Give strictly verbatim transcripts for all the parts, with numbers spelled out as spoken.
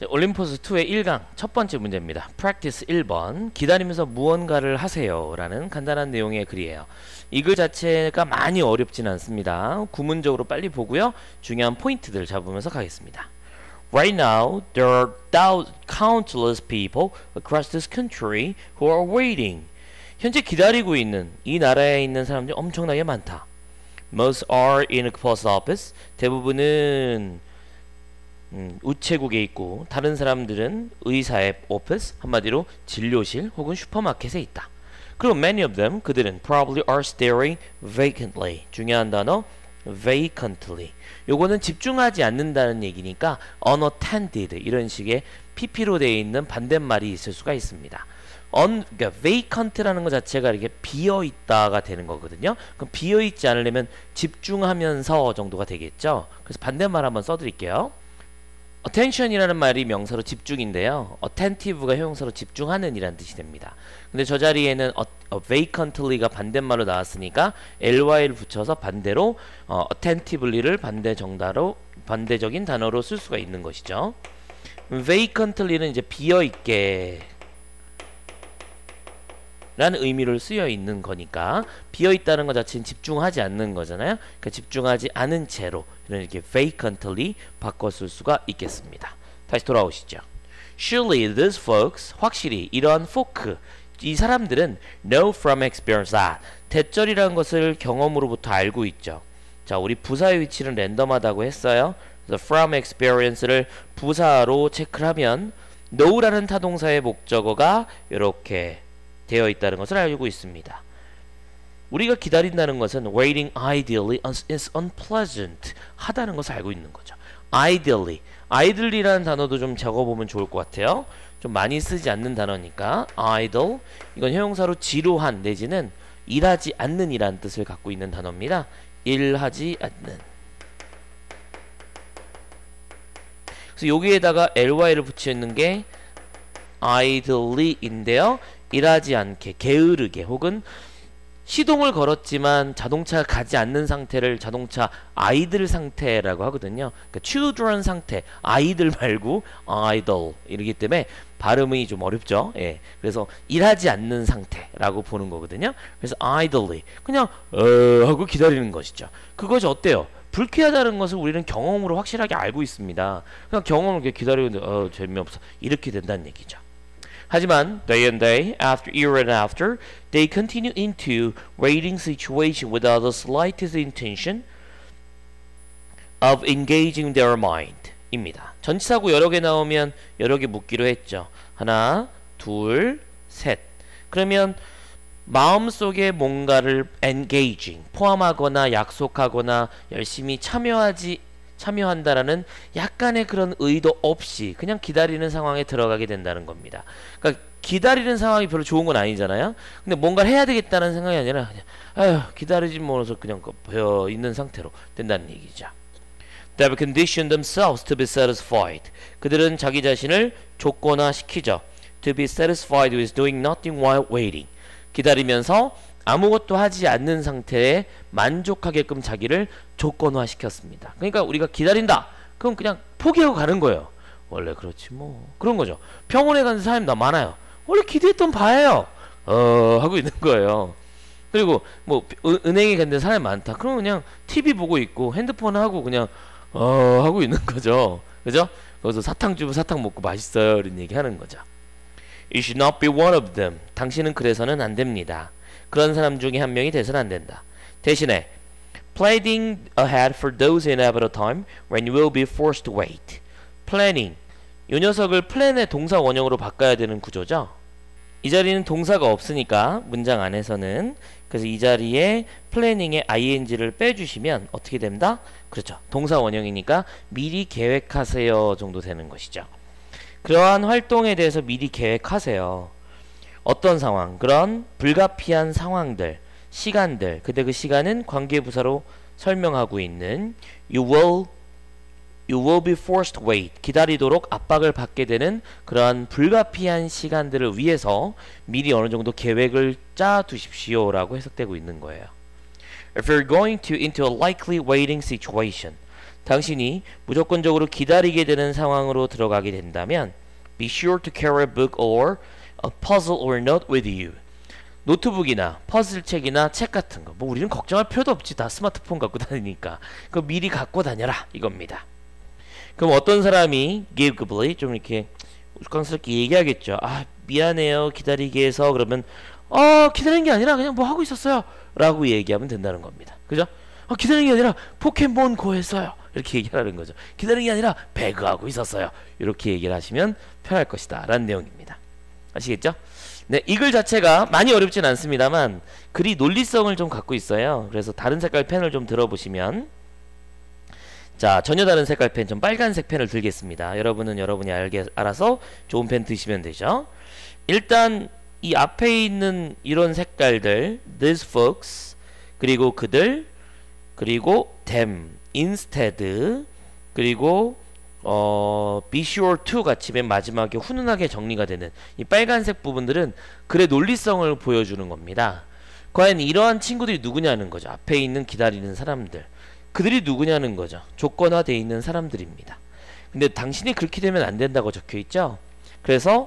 올림포스 이의 일 강 첫 번째 문제입니다. Practice 일 번 기다리면서 무언가를 하세요 라는 간단한 내용의 글이에요. 이 글 자체가 많이 어렵진 않습니다. 구문적으로 빨리 보고요. 중요한 포인트들 잡으면서 가겠습니다. Right now, there are countless people across this country who are waiting. 현재 기다리고 있는 이 나라에 있는 사람들이 엄청나게 많다. Most are in a post office. 대부분은 음, 우체국에 있고 다른 사람들은 의사의 오피스, 한마디로 진료실 혹은 슈퍼마켓에 있다. 그리고 many of them, 그들은 probably are staring vacantly. 중요한 단어 vacantly. 요거는 집중하지 않는다는 얘기니까 unattended 이런 식의 피피로 되어 있는 반대말이 있을 수가 있습니다. un, 그러니까 vacant라는 것 자체가 이렇게 비어 있다가 되는 거거든요. 그럼 비어 있지 않으려면 집중하면서 정도가 되겠죠. 그래서 반대말 한번 써드릴게요. attention이라는 말이 명사로 집중인데요. attentive가 형용사로 집중하는 이란 뜻이 됩니다. 근데 저 자리에는 어, vacantly가 반대말로 나왔으니까 ly를 붙여서 반대로 어, attentively를 반대 정다로 반대적인 단어로 쓸 수가 있는 것이죠. vacantly는 이제 비어있게 라는 의미를 쓰여 있는 거니까 비어있다는 것 자체는 집중하지 않는 거잖아요. 그러니까 집중하지 않은 채로 이렇게 vacantly 바꿔 쓸 수가 있겠습니다. 다시 돌아오시죠. Surely these folks, 확실히 이러한 folk, 이 사람들은 know from experience that, 대절이라는 것을 경험으로부터 알고 있죠. 자, 우리 부사의 위치는 랜덤하다고 했어요. 그래서 from experience를 부사로 체크를 하면 know라는 타동사의 목적어가 이렇게 되어 있다는 것을 알고 있습니다. 우리가 기다린다는 것은 waiting ideally is unpleasant 하다는 것을 알고 있는 거죠. ideally, idle이라는 단어도 좀 적어보면 좋을 것 같아요. 좀 많이 쓰지 않는 단어니까 idle, 이건 형용사로 지루한 내지는 일하지 않는 이라는 뜻을 갖고 있는 단어입니다. 일하지 않는. 그래서 여기에다가 ly를 붙이는 게 idly인데요. 일하지 않게, 게으르게 혹은 시동을 걸었지만 자동차가 가지 않는 상태를 자동차 아이들 상태라고 하거든요. 그러니까 children 상태, 아이들 말고 idle 이러기 때문에 발음이 좀 어렵죠. 예, 그래서 일하지 않는 상태라고 보는 거거든요. 그래서 idly 그냥 어 하고 기다리는 것이죠. 그것이 어때요? 불쾌하다는 것을 우리는 경험으로 확실하게 알고 있습니다. 그냥 경험을 이렇게 기다리고 있는데 어 재미없어 이렇게 된다는 얘기죠. 하지만 day and day, after year and after, they continue into waiting situation without the slightest intention of engaging their mind. 입니다. 전치사구 여러 개 나오면 여러 개 묻기로 했죠. 하나, 둘, 셋. 그러면 마음속에 뭔가를 engaging, 포함하거나 약속하거나 열심히 참여하지 참여한다라는 약간의 그런 의도 없이 그냥 기다리는 상황에 들어가게 된다는 겁니다. 그러니까 기다리는 상황이 별로 좋은 건 아니잖아요. 근데 뭔가를 해야 되겠다는 생각이 아니라 그냥 아휴 기다리지 못해서 그냥 배어 있는 상태로 된다는 얘기죠. They have conditioned themselves to be satisfied. 그들은 자기 자신을 조건화시키죠. To be satisfied with doing nothing while waiting. 기다리면서 아무것도 하지 않는 상태에 만족하게끔 자기를 조건화시켰습니다. 그러니까 우리가 기다린다. 그럼 그냥 포기하고 가는 거예요. 원래 그렇지 뭐. 그런 거죠. 병원에 가는 사람이 나 많아요. 원래 기대했던 바예요. 어 하고 있는 거예요. 그리고 뭐 은, 은행에 갔는데 사람이 많다. 그럼 그냥 티비 보고 있고 핸드폰 하고 그냥 어 하고 있는 거죠. 그죠? 거기서 사탕 주면 사탕 먹고 맛있어요. 이런 얘기 하는 거죠. You should not be one of them. 당신은 그래서는 안 됩니다. 그런 사람 중에 한 명이 돼서는 안 된다. 대신에 planning ahead for those inevitable time when you will be forced to wait. planning. 이 녀석을 plan의 동사 원형으로 바꿔야 되는 구조죠. 이 자리는 동사가 없으니까 문장 안에서는 그래서 이 자리에 planning의 ing를 빼주시면 어떻게 됩니다? 그렇죠. 동사 원형이니까 미리 계획하세요 정도 되는 것이죠. 그러한 활동에 대해서 미리 계획하세요. 어떤 상황, 그런 불가피한 상황들, 시간들, 근데 그 시간은 관계부사로 설명하고 있는 you will, you will be forced to wait, 기다리도록 압박을 받게 되는 그러한 불가피한 시간들을 위해서 미리 어느 정도 계획을 짜 두십시오 라고 해석되고 있는 거예요. If you're going to into a likely waiting situation, 당신이 무조건적으로 기다리게 되는 상황으로 들어가게 된다면 be sure to carry a book or a puzzle or note with you. 노트북이나 퍼즐책이나 책 같은 거 뭐 우리는 걱정할 필요도 없지. 다 스마트폰 갖고 다니니까 그거 미리 갖고 다녀라 이겁니다. 그럼 어떤 사람이 giveably 좀 이렇게 우스꽝스럽게 얘기하겠죠. 아 미안해요 기다리게 해서. 그러면 어 기다리는 게 아니라 그냥 뭐 하고 있었어요 라고 얘기하면 된다는 겁니다. 그죠? 어, 기다리는 게 아니라 포켓몬 고 했어요 이렇게 얘기하는 거죠. 기다리는 게 아니라 배그하고 있었어요 이렇게 얘기를 하시면 편할 것이다 라는 내용입니다. 아시겠죠? 네, 이 글 자체가 많이 어렵진 않습니다만 글이 논리성을 좀 갖고 있어요. 그래서 다른 색깔 펜을 좀 들어보시면, 자 전혀 다른 색깔 펜, 좀 빨간색 펜을 들겠습니다. 여러분은 여러분이 알게 알아서 좋은 펜 드시면 되죠. 일단 이 앞에 있는 이런 색깔들 these folks, 그리고 그들, 그리고 them, instead, 그리고 어, be sure to 같이 맨 마지막에 훈훈하게 정리가 되는 이 빨간색 부분들은 글의 논리성을 보여주는 겁니다. 과연 이러한 친구들이 누구냐는 거죠. 앞에 있는 기다리는 사람들, 그들이 누구냐는 거죠. 조건화되어 있는 사람들입니다. 근데 당신이 그렇게 되면 안 된다고 적혀 있죠. 그래서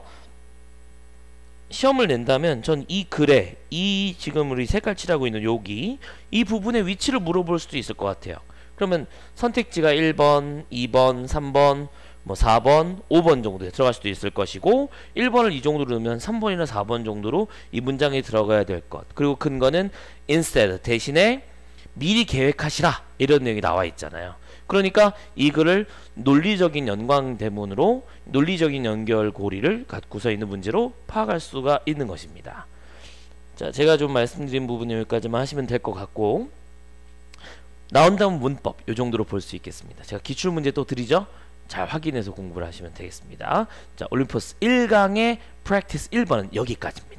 시험을 낸다면 전 이 글에 이 지금 우리 색깔 칠하고 있는 여기 이 부분의 위치를 물어볼 수도 있을 것 같아요. 그러면 선택지가 일 번, 이 번, 삼 번, 뭐 사 번, 오 번 정도에 들어갈 수도 있을 것이고, 일 번을 이 정도로 넣으면 삼 번이나 사 번 정도로 이 문장에 들어가야 될 것. 그리고 근거는 instead, 대신에 미리 계획하시라 이런 내용이 나와 있잖아요. 그러니까 이 글을 논리적인 연관대문으로 논리적인 연결고리를 갖고서 있는 문제로 파악할 수가 있는 것입니다. 자, 제가 좀 말씀드린 부분 여기까지만 하시면 될 것 같고, 나온다면 문법 이 정도로 볼 수 있겠습니다. 제가 기출문제 또 드리죠. 잘 확인해서 공부를 하시면 되겠습니다. 자, 올림포스 일 강의 프랙티스 일 번은 여기까지입니다.